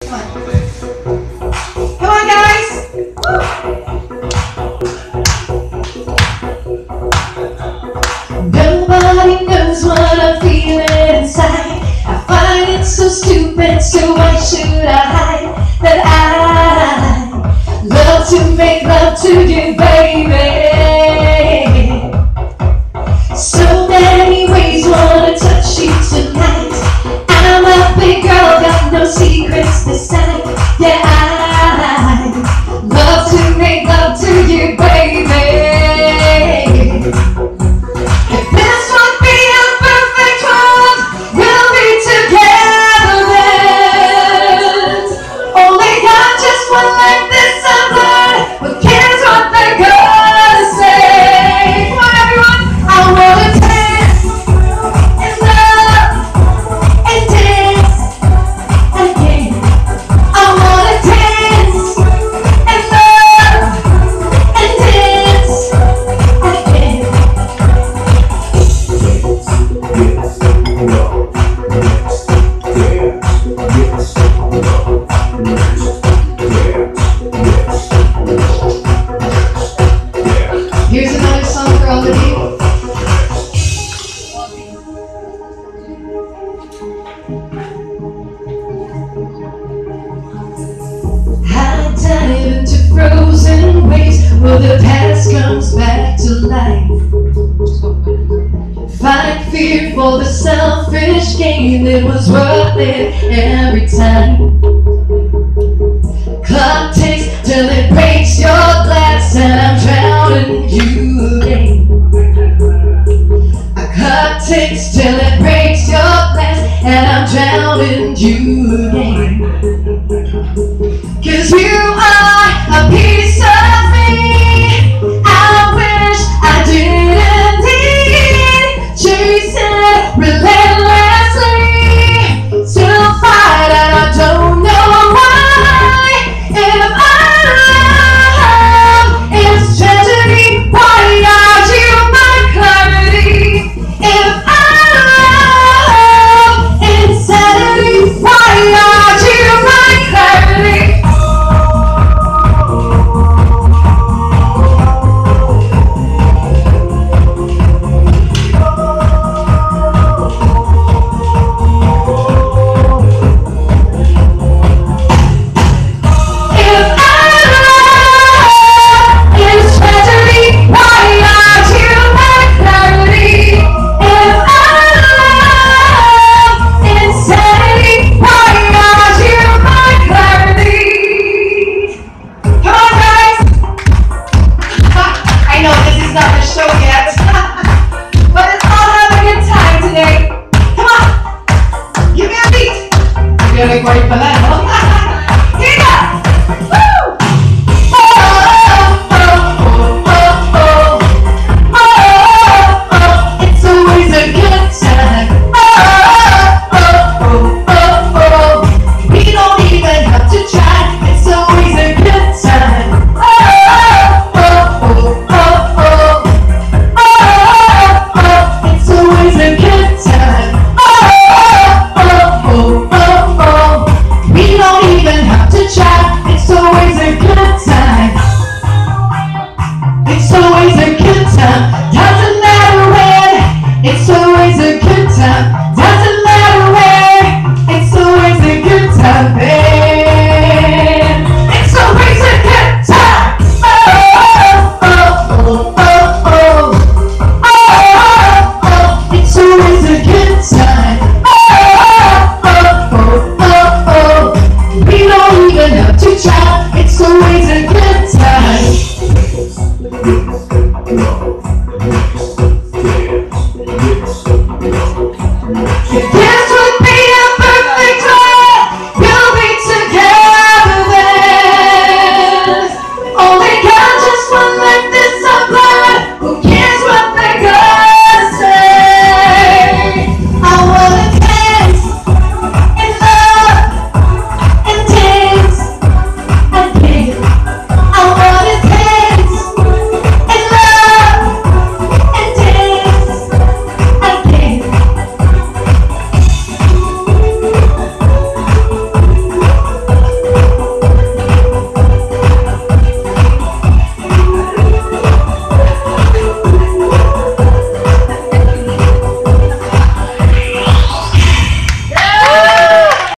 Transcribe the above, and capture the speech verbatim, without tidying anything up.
Come on, guys! Nobody knows what I'm feeling inside. I find it so stupid, so why should I hide that I love to make love to you, baby? So many ways wanna touch you tonight. I'm a big girl, got no secrets this time. Yeah, I love to make love to you, baby. If this would be a perfect world, we'll be together then. Only got just one like this blood. Who cares what they're gonna say? Come on, everyone, I wanna dance and love and dance again. I wanna dance and love and dance again. Here's another song for all of you. I dive into frozen waves where the past comes back to life. Fight fear for the selfish gain, it was worth it every time. Clock ticks till it breaks your glass and I'm drowning you again. A clock ticks till it breaks your glass and I'm drowning you again. Cause you are a piece of me I wish I didn't need. Chasing relentlessly till fight and I don't know why. If our love is tragedy, why are you my clarity? If our love is insanity, why are you my clarity? Ready para el